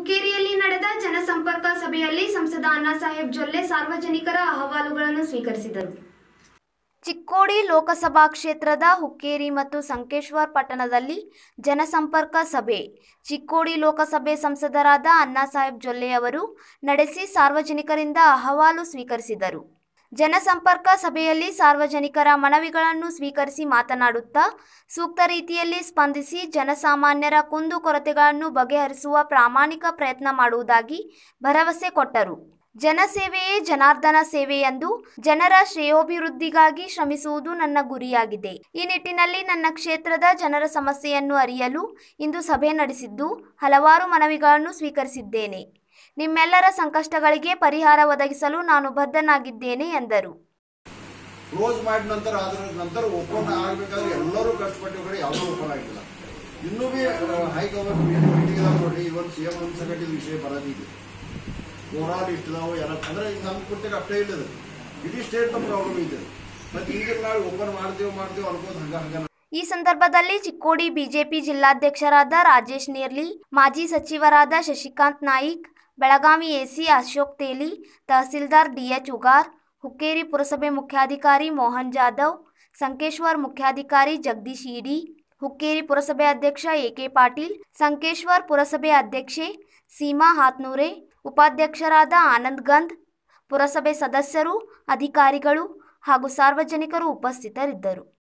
ಹುಕ್ಕೇರಿಯಲ್ಲಿ ನಡೆದ ಜನಸಂಪರ್ಕ ಸಭೆಯಲ್ಲಿ ಸಂಸದ ಅಣ್ಣಾಸಾಹೇಬ್ ಜೊಲ್ಲೆ ಸಾರ್ವಜನಿಕರ ಅಹವಾಲುಗಳನ್ನು ಸ್ವೀಕರಿಸಿದರು. ಚಿಕ್ಕೋಡಿ ಲೋಕಸಭಾ ಕ್ಷೇತ್ರದ ಹುಕ್ಕೇರಿ ಮತ್ತು ಸಂಕೇಶ್ವರ ಪಟ್ಟಣದಲ್ಲಿ ಜನಸಂಪರ್ಕ ಸಭೆ ಚಿಕ್ಕೋಡಿ ಲೋಕಸಭೆ ಸಂಸದರಾದ ಅಣ್ಣಾಸಾಹೇಬ್ ಜೊಲ್ಲೆ ಅವರು ನಡೆಸಿ ಸಾರ್ವಜನಿಕರಿಂದ ಅಹವಾಲು ಸ್ವೀಕರಿಸಿದರು. ಜನಸಂಪರ್ಕ ಸಭೆಯಲ್ಲಿ ಸಾರ್ವಜನಿಕರ ಮನವಿಗಳನ್ನು ಸ್ವೀಕರಿಸಿ ಮಾತನಾಡುತ್ತಾ ಸೂಕ್ತ ರೀತಿಯಲ್ಲಿ ಸ್ಪಂದಿಸಿ ಜನಸಾಮಾನ್ಯರ ಕುಂದುಕೊರತೆಗಳನ್ನು ಬಗೆಹರಿಸುವ ಪ್ರಾಮಾಣಿಕ ಪ್ರಯತ್ನ ಮಾಡುವುದಾಗಿ ಭರವಸೆ ಕೊಟ್ಟರು. ಜನಸೇವೆಯೇ ಜನಾರ್ದನ ಸೇವೆ ಎಂದು ಜನರ ಶ್ರೇಯೋಭಿವೃದ್ಧಿಗಾಗಿ ಶ್ರಮಿಸುವುದು ನನ್ನ ಗುರಿಯಾಗಿದೆ. ಈ ನಿಟ್ಟಿನಲ್ಲಿ ನನ್ನ ಕ್ಷೇತ್ರದ ಜನರ ಸಮಸ್ಯೆಯನ್ನು ಅರಿಯಲು ಇಂದು ಸಭೆ ನಡೆಸಿದ್ದು ಹಲವಾರು ಮನವಿಗಳನ್ನು ಸ್ವೀಕರಿಸಿದ್ದೇನೆ. ನಿಮ್ಮೆಲ್ಲರ ಸಂಕಷ್ಟಗಳಿಗೆ ಪರಿಹಾರ ಒದಗಿಸಲು ನಾನು ಬದ್ಧನಾಗಿದ್ದೇನೆ ಎಂದರು. ಕ್ಲೋಸ್ ಮಾಡಿದ ನಂತರ ಓಪನ್ ಆಗಬೇಕಾದ್ರೆ ಎಲ್ಲರೂ ಕಷ್ಟಪಟ್ಟಿದ್ದಾರೆ, ಯಾವುದೂ ಓಪನ್ ಆಗಿಲ್ಲ. ಇನ್ನೂ ಬಿ ಹೈಕಮಾಂಡ್ ಮೀಟಿಂಗ್ ನೋಡಿ ಇವತ್ತು ಸಿಎಂ ಸಂಘಟಿತ ವಿಷಯ ಬರೋದಿದೆ. ಓವರಾಲ್ ಇಷ್ಟದಾವು ಎಲ್ಲ ಅಂದ್ರೆ ನಮ್ಮ ಕೊಟ್ಟಿಗೆ ಅಷ್ಟೇ ಇಲ್ಲದ ಇಡೀ ಸ್ಟೇಟ್ ನಮ್ಮ ಪ್ರಾಬ್ಲಮ್ ಇದೆ. ಮತ್ತೆ ಈಗ ನಾವು ಓಪನ್ ಮಾಡ್ತೀವಿ ಅನ್ಕೋದು ಹಂಗ. ಈ ಸಂದರ್ಭದಲ್ಲಿ ಚಿಕ್ಕೋಡಿ ಬಿಜೆಪಿ ಜಿಲ್ಲಾಧ್ಯಕ್ಷರಾದ ರಾಜೇಶ್ ನೇರ್ಲಿ, ಮಾಜಿ ಸಚಿವರಾದ ಶಶಿಕಾಂತ್ ನಾಯಿಕ್, ಬೆಳಗಾವಿ ಎಸಿ ಅಶೋಕ್ ತೇಲಿ, ತಹಸೀಲ್ದಾರ್ ಡಿಎಚ್ ಉಗಾರ್, ಹುಕ್ಕೇರಿ ಪುರಸಭೆ ಮುಖ್ಯಾಧಿಕಾರಿ ಮೋಹನ್ ಜಾಧವ್, ಸಂಕೇಶ್ವರ್ ಮುಖ್ಯಾಧಿಕಾರಿ ಜಗದೀಶ್ ಇಡಿ, ಹುಕ್ಕೇರಿ ಪುರಸಭೆ ಅಧ್ಯಕ್ಷ ಎಕೆ ಪಾಟೀಲ್, ಸಂಕೇಶ್ವರ್ ಪುರಸಭೆ ಅಧ್ಯಕ್ಷೆ ಸೀಮಾ ಹಾತ್ನೂರೆ, ಉಪಾಧ್ಯಕ್ಷರಾದ ಆನಂದ್ ಗಂದ್, ಪುರಸಭೆ ಸದಸ್ಯರು, ಅಧಿಕಾರಿಗಳು ಹಾಗೂ ಸಾರ್ವಜನಿಕರು ಉಪಸ್ಥಿತರಿದ್ದರು.